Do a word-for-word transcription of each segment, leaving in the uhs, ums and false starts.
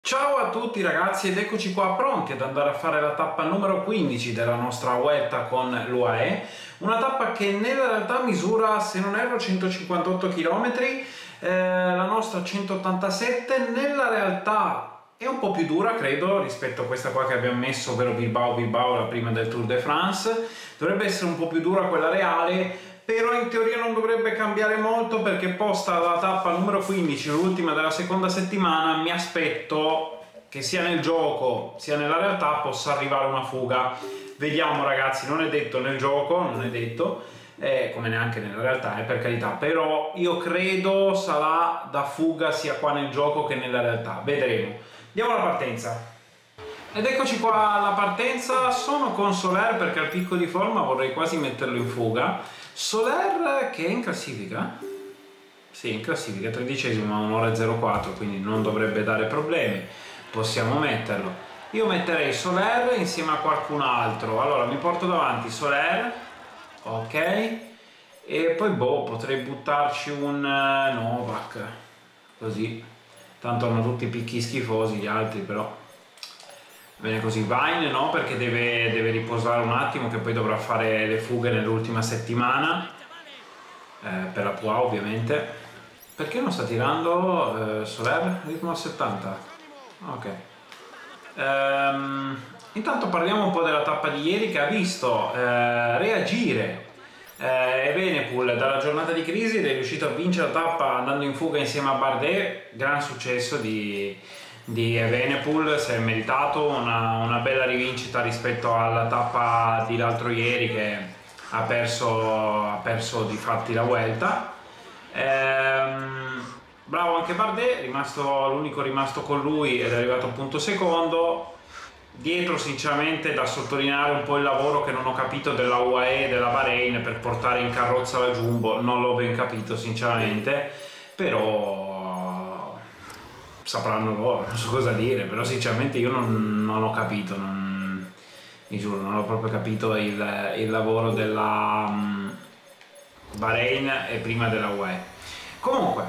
Ciao a tutti ragazzi ed eccoci qua pronti ad andare a fare la tappa numero quindici della nostra Vuelta con l'U A E, una tappa che nella realtà misura, se non erro, centocinquantotto chilometri, eh, la nostra centottantasette. Nella realtà è un po' più dura, credo, rispetto a questa qua che abbiamo messo, ovvero Bilbao Bilbao, la prima del Tour de France. Dovrebbe essere un po' più dura quella reale, però in teoria non dovrebbe cambiare molto, perché posta la tappa numero quindici, l'ultima della seconda settimana, mi aspetto che sia nel gioco sia nella realtà possa arrivare una fuga. Vediamo ragazzi, non è detto nel gioco, non è detto, eh, come neanche nella realtà, eh, per carità, però io credo sarà da fuga sia qua nel gioco che nella realtà, vedremo. Andiamo alla partenza. Ed eccoci qua alla partenza. Sono con Soler perché al picco di forma vorrei quasi metterlo in fuga. Soler che è in classifica? Sì, in classifica, tredicesimo a un'ora e zero quattro, quindi non dovrebbe dare problemi, possiamo metterlo. Io metterei Soler insieme a qualcun altro. Allora mi porto davanti Soler, ok, e poi boh, potrei buttarci un Novak, così, tanto hanno tutti picchi schifosi gli altri, però bene così. Vine no, perché deve, deve riposare un attimo, che poi dovrà fare le fughe nell'ultima settimana, eh, per la Pua ovviamente. Perché non sta tirando eh, Soler? Ritmo a settanta. Ok. Ehm, intanto parliamo un po' della tappa di ieri, che ha visto eh, reagire eh, Evenepoel dalla giornata di crisi ed è riuscito a vincere la tappa andando in fuga insieme a Bardet. Gran successo di di Evenepoel, si è meritato una, una bella rivincita rispetto alla tappa di l'altro ieri, che ha perso, ha perso di fatti la Vuelta. Ehm, bravo anche Bardet, rimasto, l'unico rimasto con lui ed è arrivato appunto secondo. Dietro sinceramente da sottolineare un po' il lavoro che non ho capito della U A E e della Bahrain per portare in carrozza la Jumbo, non l'ho ben capito sinceramente, però sapranno loro, non so cosa dire, però sinceramente io non, non ho capito, non, mi giuro, non ho proprio capito il, il lavoro della um, Bahrain e prima della U A E. Comunque,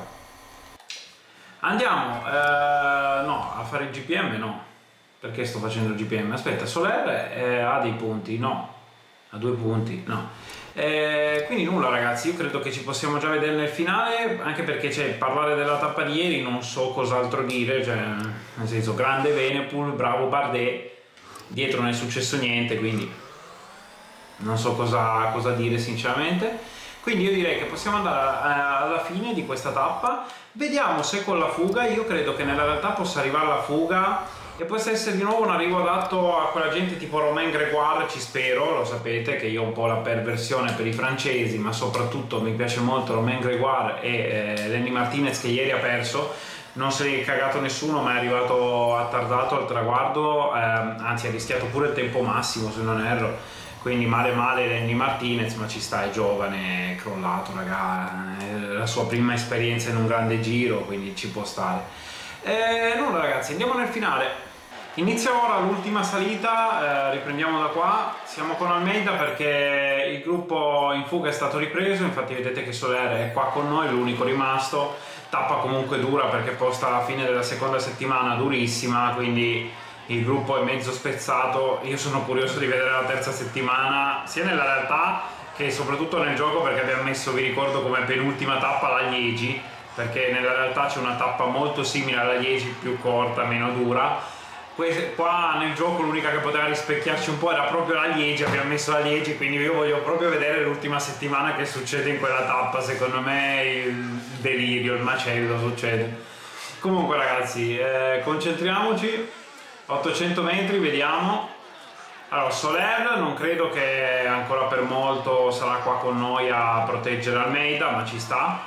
andiamo, eh, no, a fare il G P M no, perché sto facendo il G P M? Aspetta, Soler eh, ha dei punti? No, ha due punti? No. Eh, quindi nulla ragazzi, io credo che ci possiamo già vedere nel finale, anche perché cioè, parlare della tappa di ieri non so cos'altro dire, cioè, nel senso, grande Evenepoel, bravo Bardet, dietro non è successo niente, quindi non so cosa, cosa dire sinceramente. Quindi io direi che possiamo andare alla fine di questa tappa, vediamo se con la fuga, io credo che nella realtà possa arrivare la fuga e possa essere di nuovo un arrivo adatto a quella gente tipo Romain Grégoire, ci spero, lo sapete che io ho un po' la perversione per i francesi, ma soprattutto mi piace molto Romain Grégoire e eh, Lenny Martinez, che ieri ha perso, non se ne è cagato nessuno, ma è arrivato attardato al traguardo, eh, anzi ha rischiato pure il tempo massimo se non erro, quindi male male Lenny Martinez, ma ci sta, è giovane, è crollato raga, è la sua prima esperienza in un grande giro, quindi ci può stare. E nulla ragazzi, andiamo nel finale. Inizia ora l'ultima salita, eh, riprendiamo da qua, siamo con Almeida perché il gruppo in fuga è stato ripreso, infatti vedete che Soler è qua con noi, l'unico rimasto. Tappa comunque dura perché posta alla fine della seconda settimana, durissima, quindi il gruppo è mezzo spezzato. Io sono curioso di vedere la terza settimana, sia nella realtà che soprattutto nel gioco, perché abbiamo messo, vi ricordo, come penultima tappa la Liegi, perché nella realtà c'è una tappa molto simile alla Liegi, più corta, meno dura. Qua nel gioco l'unica che poteva rispecchiarci un po' era proprio la Liegi, abbiamo messo la Liegi, quindi io voglio proprio vedere l'ultima settimana che succede in quella tappa. Secondo me il delirio, il macello succede. Comunque ragazzi, eh, concentriamoci, ottocento metri, vediamo. Allora, Soler non credo che ancora per molto sarà qua con noi a proteggere Almeida, ma ci sta.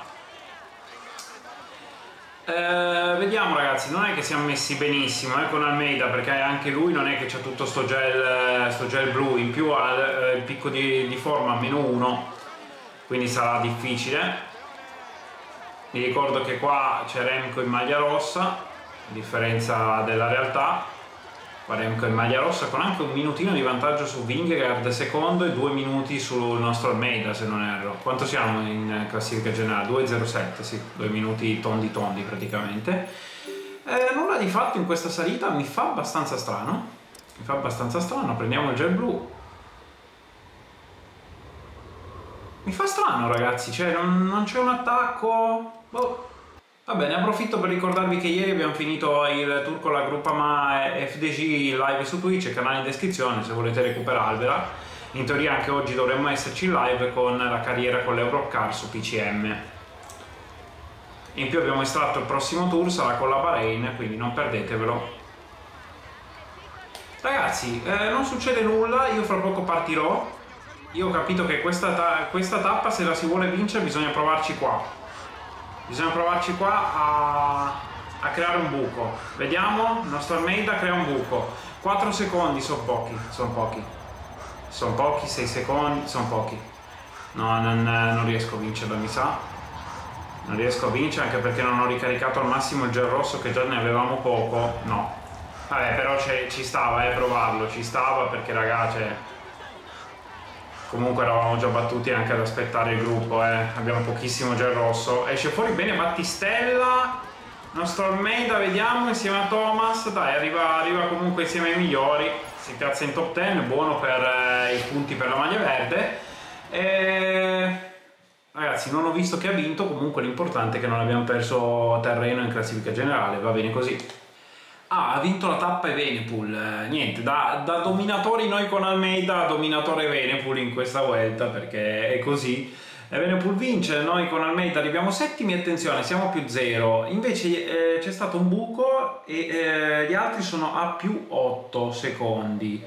Eh, vediamo ragazzi, non è che siamo messi benissimo eh, con Almeida, perché anche lui non è che c'ha tutto sto gel, sto gel blu, in più ha eh, il picco di, di forma a meno uno, quindi sarà difficile. Vi ricordo che qua c'è Remco in maglia rossa, a differenza della realtà. Qua Remco in maglia rossa con anche un minutino di vantaggio su Vingegaard secondo e due minuti sul nostro Almeida, se non erro. Quanto siamo in classifica generale? due zero sette, sì, due minuti tondi tondi praticamente. Eh, nulla di fatto in questa salita, mi fa abbastanza strano. Mi fa abbastanza strano, prendiamo il gel blu. Mi fa strano ragazzi, cioè non, non c'è un attacco. Boh. Va bene, approfitto per ricordarvi che ieri abbiamo finito il tour con la Groupama F D G live su Twitch, canale in descrizione se volete recuperarvela. In teoria anche oggi dovremmo esserci in live con la carriera con l'Eurocar su P C M. In più abbiamo estratto il prossimo tour, sarà con la Bahrain, quindi non perdetevelo. Ragazzi, eh, non succede nulla, io fra poco partirò. Io ho capito che questa, ta questa tappa, se la si vuole vincere, bisogna provarci qua. Bisogna provarci qua a, a creare un buco. Vediamo, il nostro Almeida crea un buco. quattro secondi sono pochi, sono pochi. Sono pochi, sei secondi, sono pochi. No, non, non riesco a vincerla, mi sa. Non riesco a vincere anche perché non ho ricaricato al massimo il gel rosso, che già ne avevamo poco. No. Vabbè, però ci stava, eh, provarlo, ci stava perché ragazzi... Comunque eravamo già battuti anche ad aspettare il gruppo, eh. Abbiamo pochissimo gel rosso. Esce fuori bene Battistella, nostro Almeida, vediamo, insieme a Thomas. Dai, arriva, arriva comunque insieme ai migliori. Si piazza in top dieci, buono per eh, i punti per la maglia verde. E... Ragazzi, non ho visto che ha vinto, comunque l'importante è che non abbiamo perso terreno in classifica generale, va bene così. Ah, ha vinto la tappa Evenepoel, eh, niente, da, da dominatori noi con Almeida, dominatore Evenepoel in questa Vuelta, perché è così. Evenepoel vince, noi con Almeida arriviamo settimi, attenzione, siamo a più zero, invece eh, c'è stato un buco e eh, gli altri sono a più otto secondi.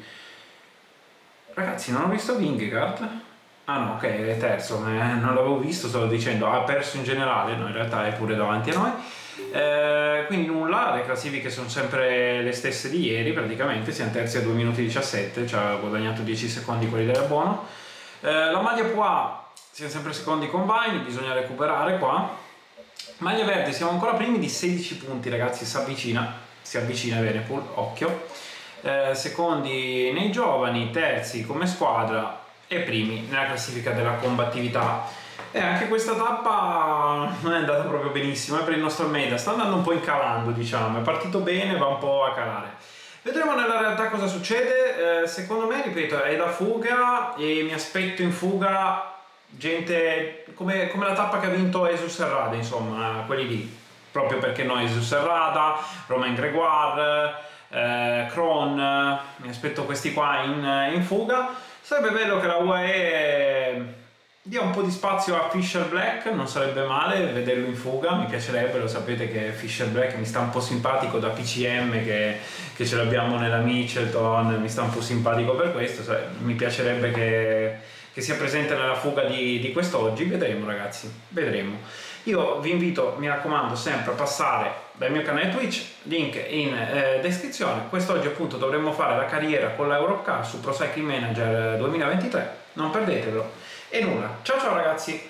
Ragazzi, non ho visto Vingegaard? Ah no, ok, è terzo, eh, non l'avevo visto, stavo dicendo, ha perso in generale, no, in realtà è pure davanti a noi. Eh, quindi nulla, le classifiche sono sempre le stesse di ieri praticamente, siamo terzi a due minuti e diciassette, ci ha guadagnato dieci secondi quelli del buono. Eh, la maglia Pois, siamo sempre secondi con Vine, bisogna recuperare qua. Maglia verde, siamo ancora primi di sedici punti ragazzi, si avvicina, si avvicina Evenepoel, occhio. Eh, secondi nei giovani, terzi come squadra e primi nella classifica della combattività. E anche questa tappa non è andata proprio benissimo, è per il nostro Almeida, sta andando un po' incalando, diciamo, è partito bene, va un po' a calare. Vedremo nella realtà cosa succede. Eh, secondo me, ripeto, è da fuga e mi aspetto in fuga gente come, come la tappa che ha vinto Jesus Serrada, insomma, quelli lì, proprio perché noi Jesus Serrada, Romain Grégoire, eh, Kron, mi aspetto questi qua in, in fuga. Sarebbe bello che la U A E dia un po' di spazio a Fisher Black, non sarebbe male vederlo in fuga, mi piacerebbe, lo sapete che Fisher Black mi sta un po' simpatico da P C M, che, che ce l'abbiamo nella Mitchelton, mi sta un po' simpatico per questo, cioè, mi piacerebbe che, che sia presente nella fuga di, di quest'oggi, vedremo ragazzi, vedremo. Io vi invito, mi raccomando, sempre a passare dal mio canale Twitch, link in eh, descrizione. Quest'oggi appunto dovremmo fare la carriera con la Europcar su Pro Cycling Manager duemilaventitré, non perdetevelo. E nulla, ciao ciao ragazzi!